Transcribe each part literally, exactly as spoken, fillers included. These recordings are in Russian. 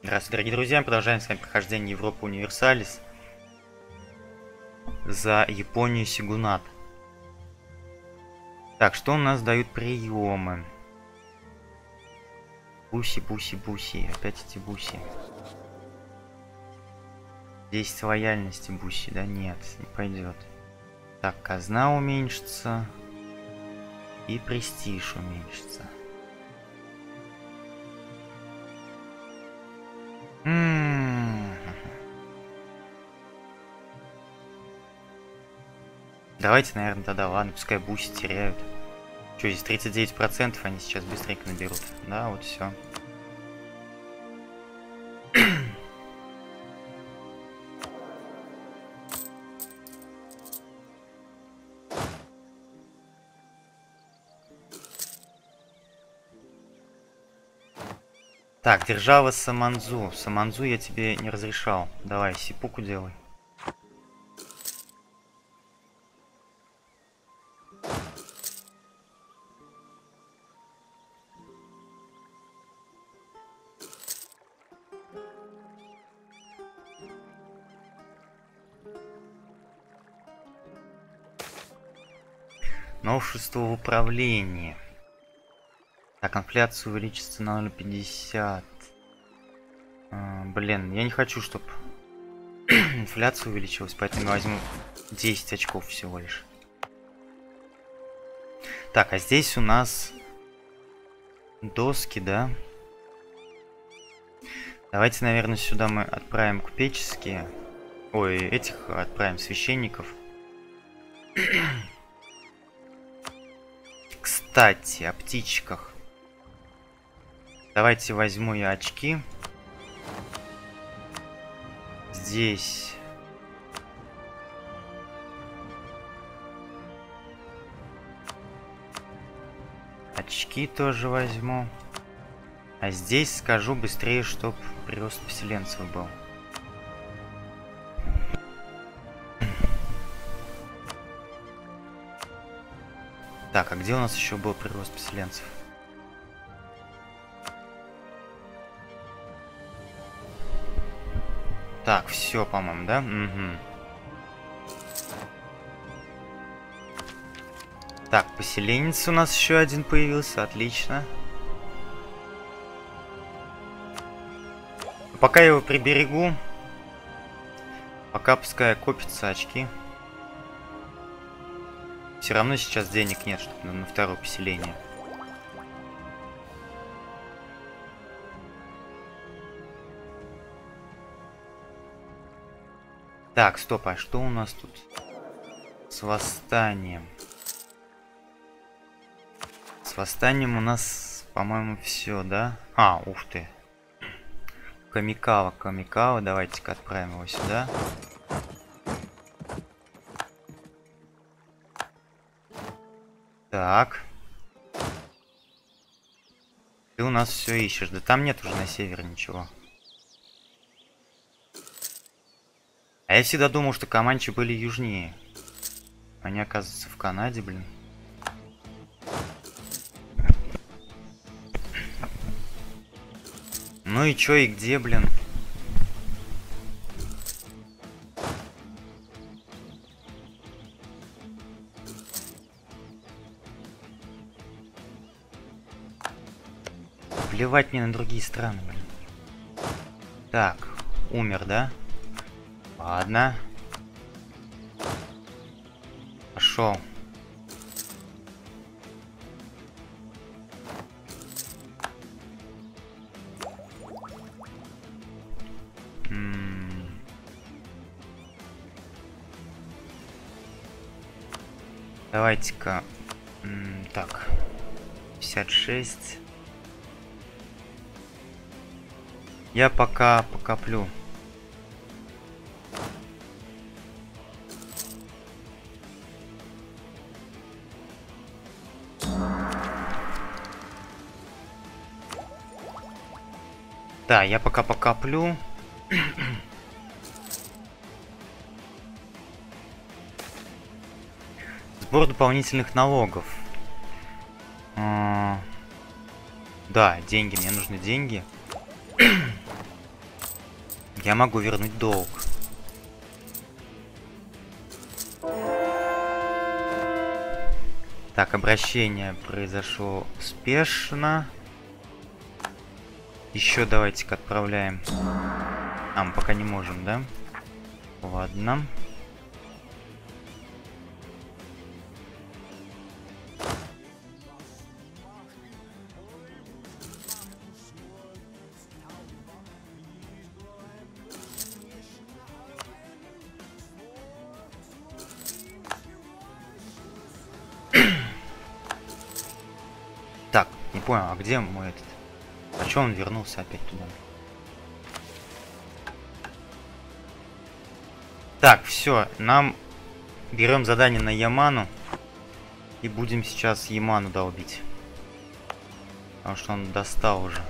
Здравствуйте, дорогие друзья, продолжаем с вами прохождение Европы Универсалис за Японию Сигунат. Так, что у нас дают приемы? Буси, буси, буси, опять эти буси. десять лояльности буси, да нет, не пойдет. Так, казна уменьшится и престиж уменьшится. М-м-м. Давайте, наверное, тогда, ладно, пускай буси теряют. Что, здесь тридцать девять процентов они сейчас быстренько наберут. Да, вот все. Так, держава Саманзу. Саманзу я тебе не разрешал. Давай, сипуку делай. Новшество в управлении. Так, инфляция увеличится на ноль целых пятьдесят. А, блин, я не хочу, чтобы инфляция увеличилась, поэтому я возьму десять очков всего лишь. Так, а здесь у нас доски, да? Давайте, наверное, сюда мы отправим купеческие. Ой, этих отправим священников. Кстати, о птичках. Давайте возьму я очки. Здесь. Очки тоже возьму. А здесь скажу быстрее, чтоб прирост поселенцев был. Так, а где у нас еще был прирост поселенцев? Так, все, по-моему, да? Угу. Так, поселенец у нас еще один появился, отлично. Пока я его приберегу, пока пускай копятся очки. Все равно сейчас денег нет, чтобы на, на второе поселение. Так, стоп, а что у нас тут с восстанием? С восстанием у нас, по-моему, все, да? А, ух ты. Камикава, Камикава, давайте-ка отправим его сюда. Так. Ты у нас все ищешь. Да там нет уже на севере ничего. А я всегда думал, что команчи были южнее. Они, оказывается, в Канаде, блин. Ну и чё, и где, блин? Плевать мне на другие страны, блин. Так, умер, да? Ладно. Пошел. Давайте-ка. Так. пятьдесят шесть. Я пока покоплю. Да, я пока покоплю. Сбор дополнительных налогов. А, да, деньги, мне нужны деньги. Я могу вернуть долг. Так, обращение произошло успешно. Еще давайте-ка отправляем. А, мы пока не можем, да? Ладно. Так, не понял, а где мой этот? А чё он вернулся опять туда? Так, все, нам берем задание на Яману и будем сейчас Яману долбить. Потому что он достал уже.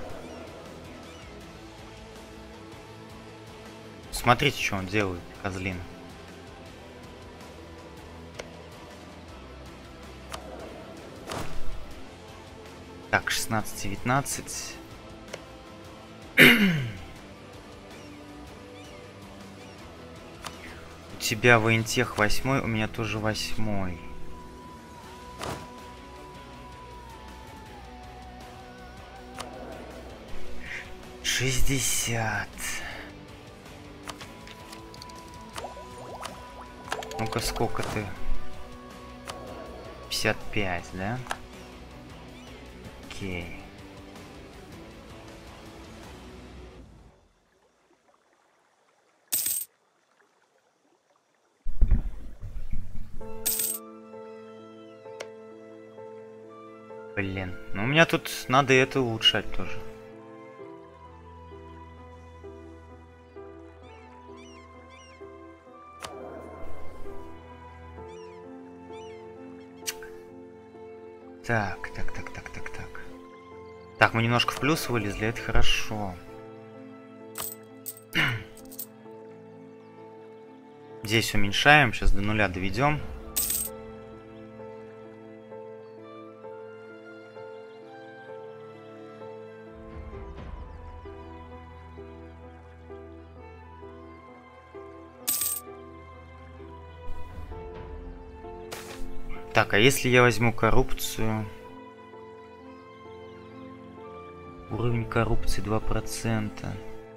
Смотрите, что он делает, козлин. Так, шестнадцать девятнадцать. У тебя воентех восьмой, у меня тоже восьмой. шестьдесят. Ну-ка, сколько ты? пятьдесят пять, да? Окей. Блин, ну у меня тут надо это улучшать тоже. Так, так, так, так, так, так. Так, мы немножко в плюс вылезли, это хорошо. Здесь уменьшаем, сейчас до нуля доведем. Так, а если я возьму коррупцию? Уровень коррупции два процента.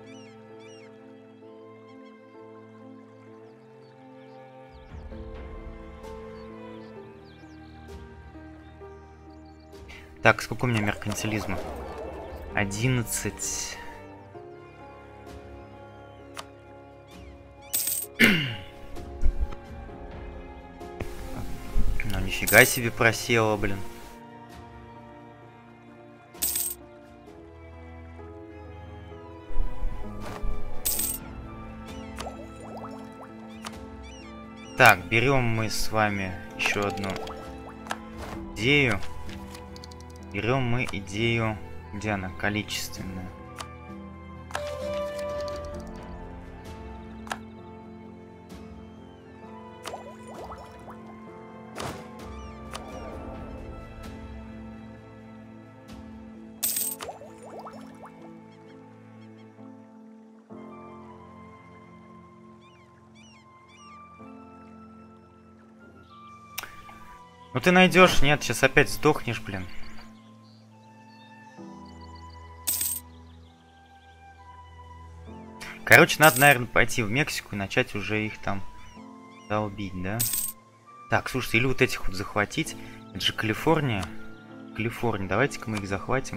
Так, сколько у меня меркантилизма? одиннадцать. Ну, нифига себе просела, блин. Так, берем мы с вами еще одну идею. Берем мы идею, где она, количественная. Ну ты найдешь, нет, сейчас опять сдохнешь, блин. Короче, надо, наверное, пойти в Мексику и начать уже их там долбить, да? Так, слушайте, или вот этих вот захватить. Это же Калифорния. Калифорния, давайте-ка мы их захватим.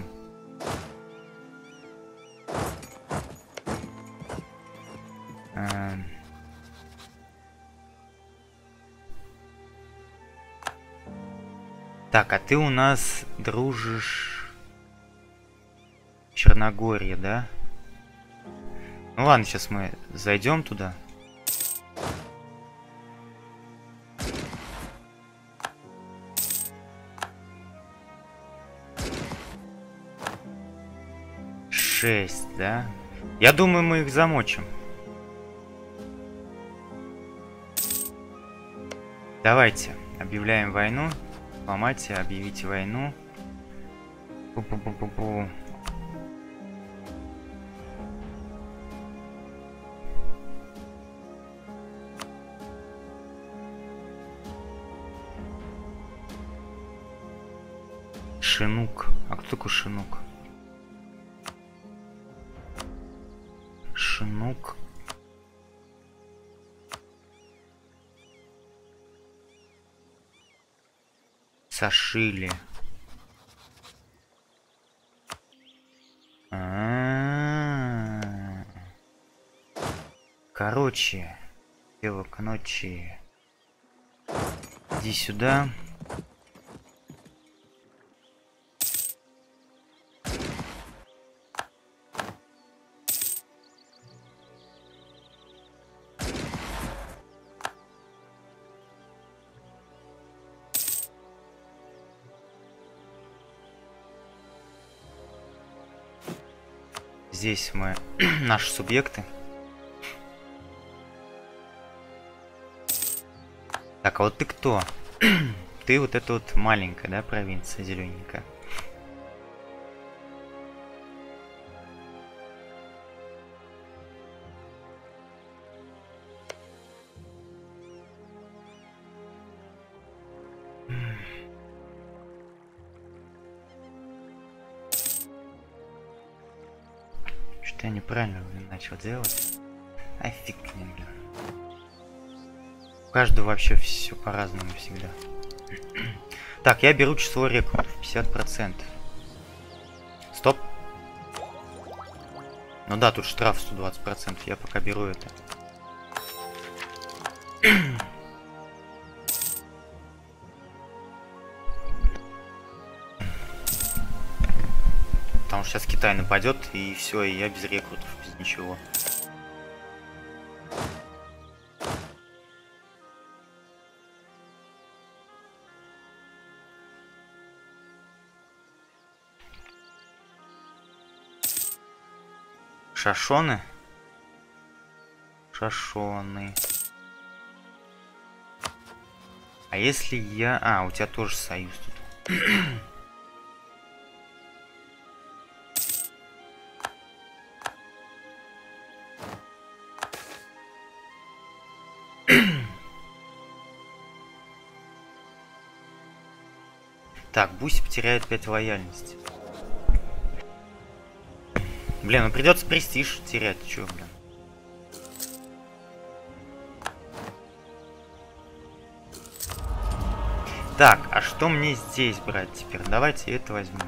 Так, а ты у нас дружишь в Черногории, да? Ну ладно, сейчас мы зайдем туда. Шесть, да? Я думаю, мы их замочим. Давайте, объявляем войну. Дипломатия, объявите войну. Пу-пу-пу-пу-пу. Шинук. А кто такой Шинук? Шинук. Сошили. А-а-а. Короче, дело к ночи. Иди сюда. Здесь мы наши субъекты. Так, а вот ты кто? Ты вот эта вот маленькая, да, провинция зелененькая. Что я неправильно начал делать? А фиг не, блин. У каждого вообще все по-разному всегда. Так, я беру число рекрутов, пятьдесят процентов. Стоп. Ну да, тут штраф сто двадцать процентов, я пока беру это. Потому что сейчас Китай нападет, и все, и я без рекрутов, без ничего. Шашоны? Шашоны. А если я... А, у тебя тоже союз тут. Так, Буси потеряет пять лояльности. Блин, ну придется престиж терять, чё, блин. Так, а что мне здесь брать теперь? Давайте это возьму.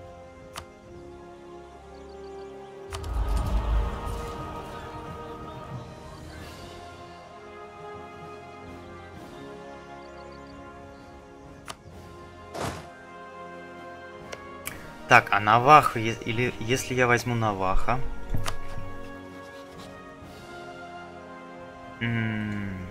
Так, а Наваха, или если я возьму Наваха... М-м-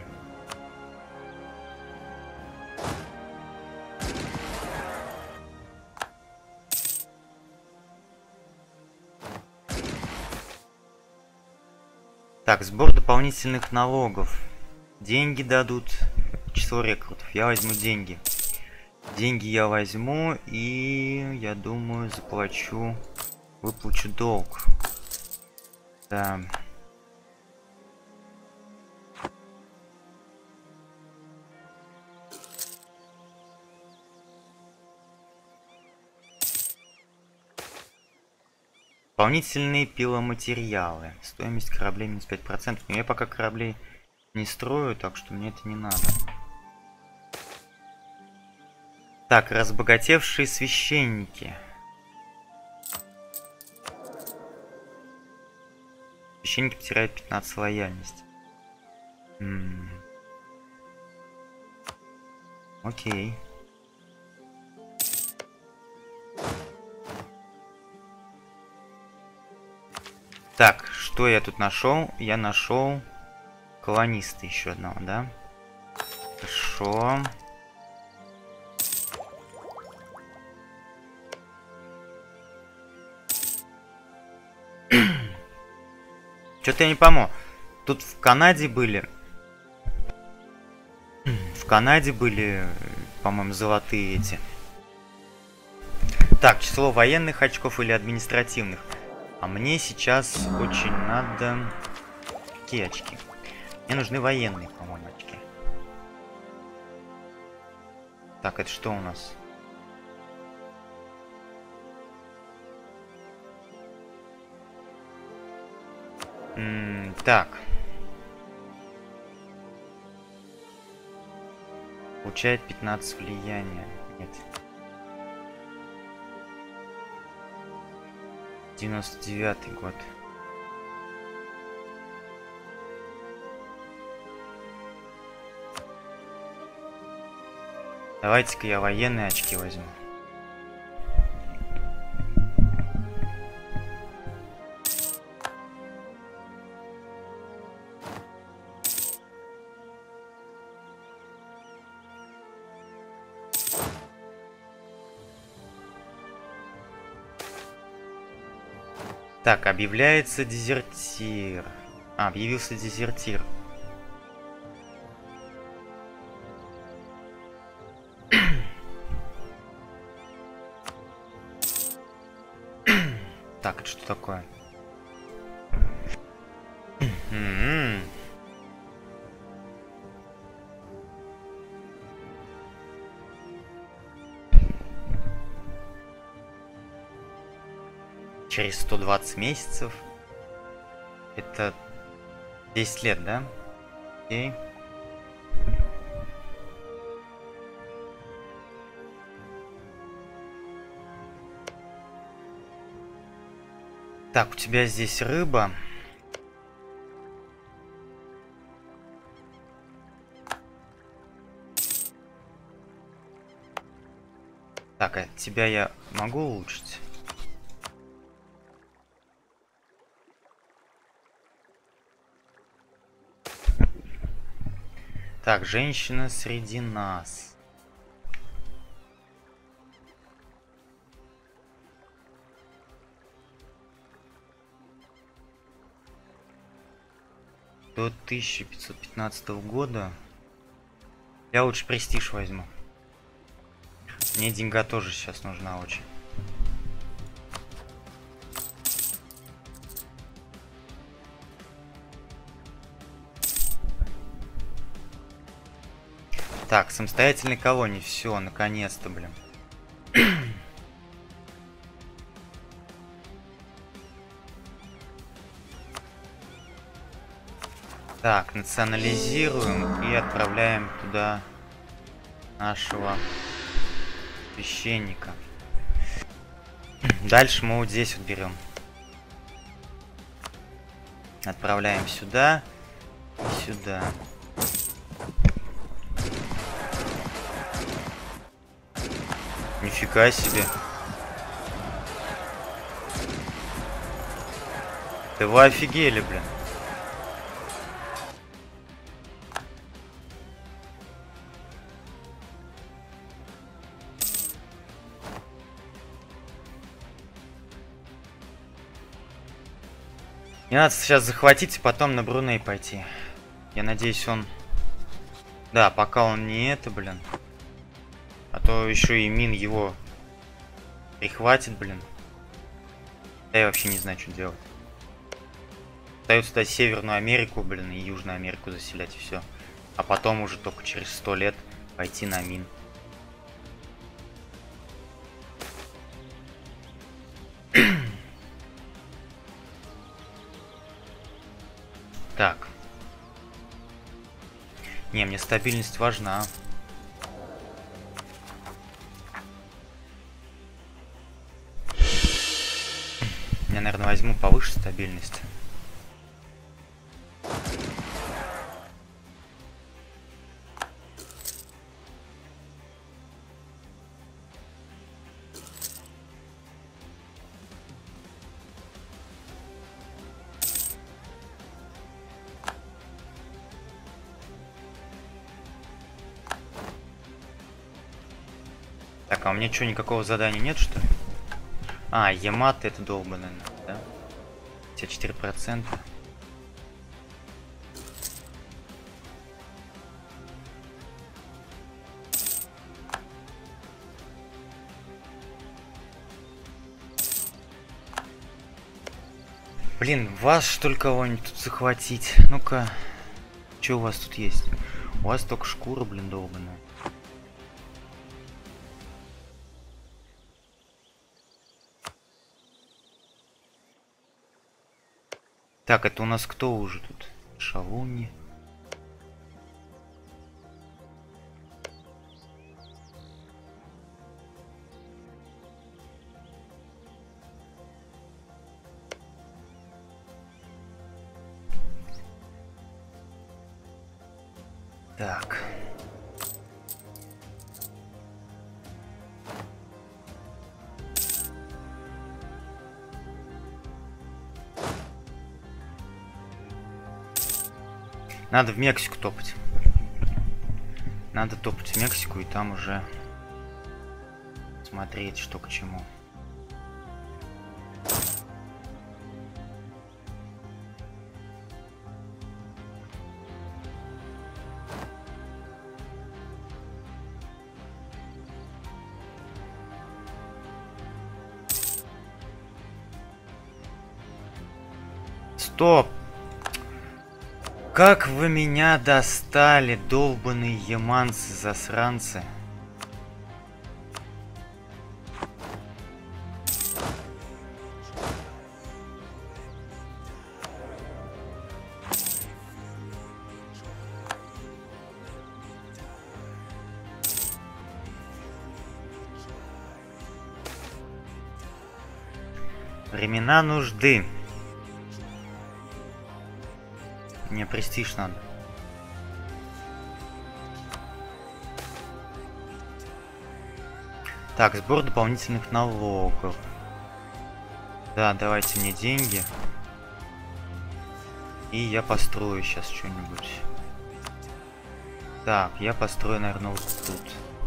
Так, сбор дополнительных налогов. Деньги дадут. Число рекрутов. Я возьму деньги. Деньги я возьму и, я думаю, заплачу, выплачу долг. Да. Дополнительные пиломатериалы. Стоимость кораблей минус пять процентов. Но я пока кораблей не строю, так что мне это не надо. Так, разбогатевшие священники. Священники потеряют пятнадцать лояльности. М-м. Окей. Так, что я тут нашел? Я нашел колониста еще одного, да? Хорошо. Что-то я не пойму. Тут в Канаде были... В Канаде были, по-моему, золотые эти. Так, число военных очков или административных. А мне сейчас очень надо... Какие очки? Мне нужны военные, по-моему, очки. Так, это что у нас? М, так. Получает пятнадцать влияния. Нет. девяносто девятый год. Давайте-ка я военные очки возьму. Так, объявляется дезертир. А, объявился дезертир. Так, это что такое? М-м. Через сто двадцать месяцев. Это десять лет, да? Окей. Так, у тебя здесь рыба. Так, а тебя я могу улучшить? Так, женщина среди нас. До тысяча пятьсот пятнадцатого года. Я лучше престиж возьму. Мне деньга тоже сейчас нужна очень. Так, самостоятельной колонии. Все, наконец-то, блин. Так, национализируем и отправляем туда нашего священника. Дальше мы вот здесь вот берем. Отправляем сюда и сюда. Нифига себе. Да вы офигели, блин. Мне надо сейчас захватить и потом на Бруней пойти. Я надеюсь, он... Да, пока он не это, блин. А то еще и Мин его прихватит, блин. Да я вообще не знаю, что делать. Остается дать Северную Америку, блин, и Южную Америку заселять, и все. А потом уже только через сто лет пойти на Мин. Так. Не, мне стабильность важна. Я, наверное, возьму повыше стабильность. Так, а у меня что, никакого задания нет, что ли? А, Ямато это долбанный, да? пятьдесят четыре процента. Блин, вас что ли кого-нибудь тут захватить? Ну-ка, что у вас тут есть? У вас только шкура, блин, долбаная. Так, это у нас кто уже тут? Шалуни. Так. Надо в Мексику топать. Надо топать в Мексику и там уже смотреть, что к чему. Стоп! Как вы меня достали, долбаные яманцы-засранцы. Времена нужды. Мне престиж надо. Так, сбор дополнительных налогов. Да, давайте мне деньги. И я построю сейчас что-нибудь. Так, я построю, наверное, вот тут.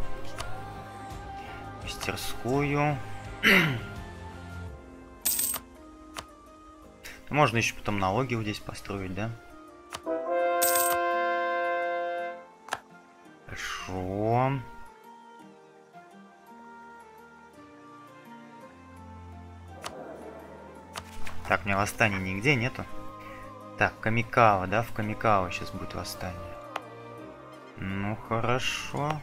Мастерскую. Можно еще потом налоги вот здесь построить, да? Хорошо. Так, у меня восстания нигде нету. Так, Камикава, да? В Камикава сейчас будет восстание. Ну, хорошо.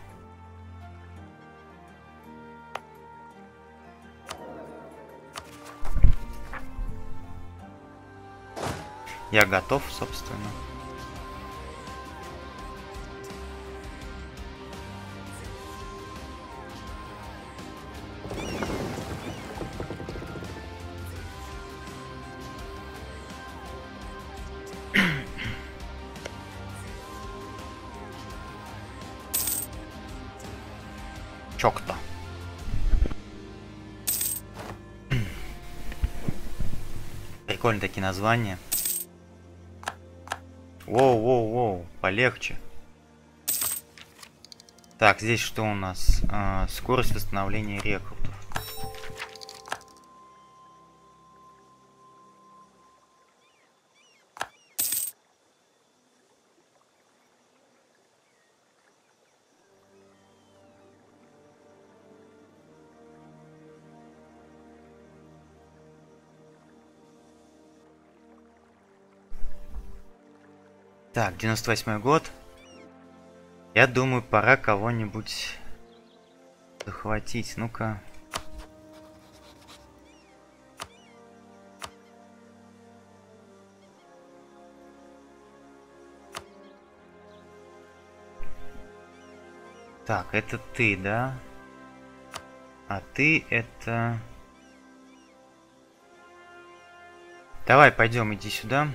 Я готов, собственно. Чок-то. Прикольные такие названия. Воу-воу-воу, полегче. Так, здесь что у нас? А, скорость восстановления рекрутов. Так, девяносто восьмой год. Я думаю, пора кого-нибудь захватить. Ну-ка. Так, это ты, да? А ты это... Давай, пойдем, иди сюда.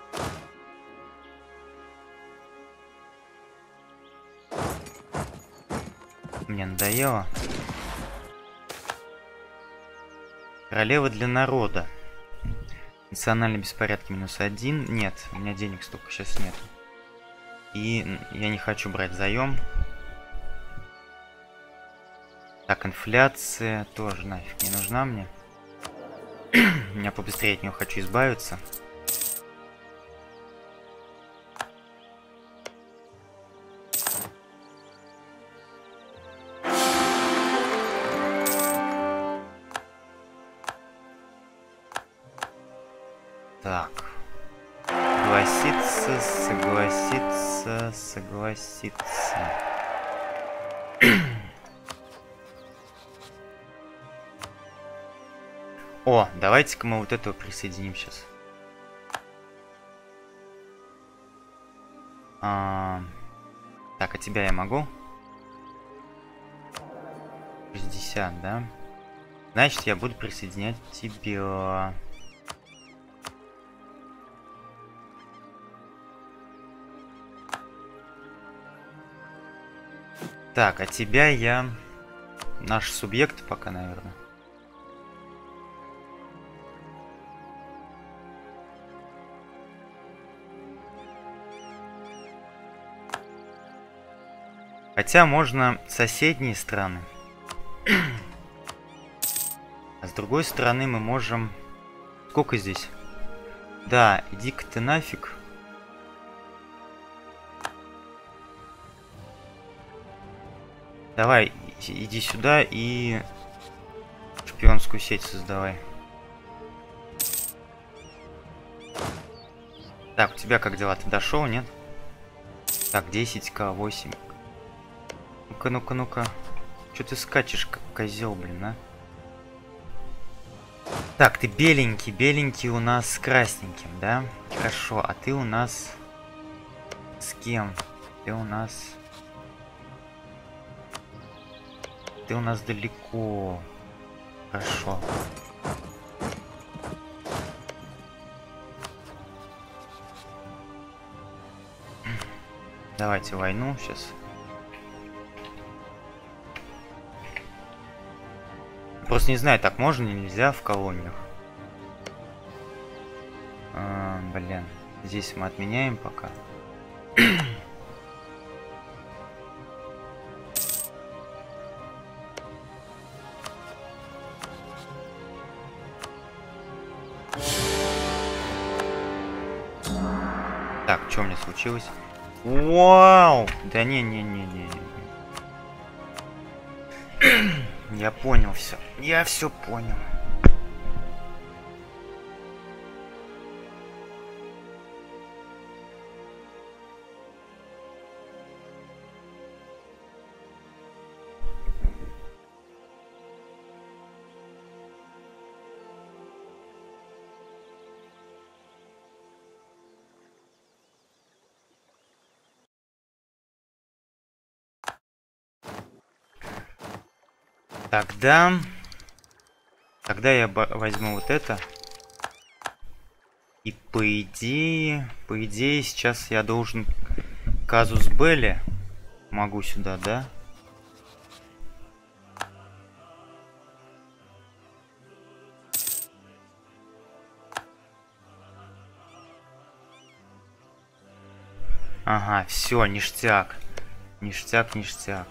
Мне надоело. Королева для народа. Национальные беспорядки минус один. Нет, у меня денег столько сейчас нет. И я не хочу брать заем. Так, инфляция тоже нафиг не нужна мне. Я побыстрее от нее хочу избавиться. Так. Согласиться, согласиться, согласиться. О, давайте-ка мы вот этого присоединим сейчас. А, так, а тебя я могу? шестьдесят, да? Значит, я буду присоединять тебя. Так, а тебя я... Наш субъект пока, наверное. Хотя можно соседние страны. А с другой стороны мы можем... Сколько здесь? Да, иди-ка ты нафиг. Давай, иди сюда и шпионскую сеть создавай. Так, у тебя как дела? Ты дошел, нет? Так, десять ка, восемь. Ну-ка, ну-ка, ну-ка. Че ты скачешь, как козел, блин, а? Так, ты беленький, беленький у нас с красненьким, да? Хорошо, а ты у нас с кем? Ты у нас... Ты у нас далеко. Хорошо. Давайте войну сейчас. Просто не знаю, так можно или нельзя в колониях. А, блин, здесь мы отменяем пока. Так, что у меня случилось? Вау! Да не-не-не-не. Я понял все. Я все понял. Тогда... Тогда я возьму вот это. И по идее... По идее, сейчас я должен... Казус Белли. Могу сюда, да? Ага, все, ништяк. Ништяк, ништяк.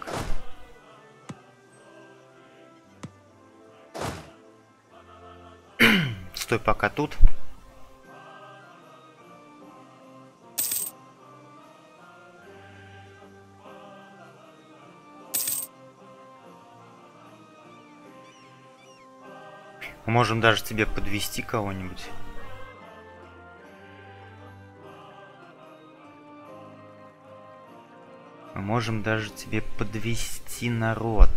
Стой пока тут. Мы можем даже тебе подвести кого-нибудь. Мы можем даже тебе подвести народ.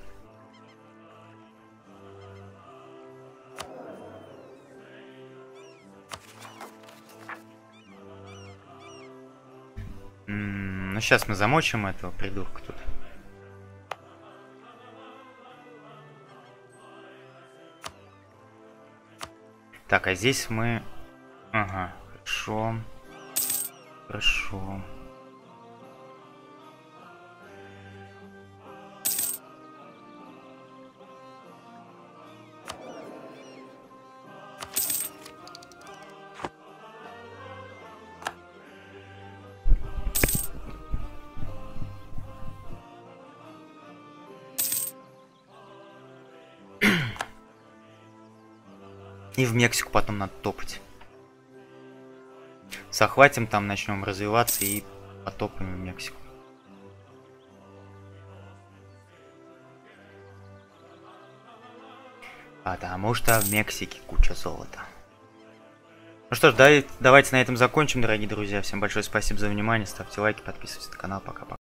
М-м, ну сейчас мы замочим этого придурка тут. Так, а здесь мы... Ага, хорошо. Хорошо. И в Мексику потом надо топать. Захватим там, начнем развиваться и потопаем в Мексику. Потому что в Мексике куча золота. Ну что ж, давайте на этом закончим, дорогие друзья. Всем большое спасибо за внимание. Ставьте лайки, подписывайтесь на канал. Пока-пока.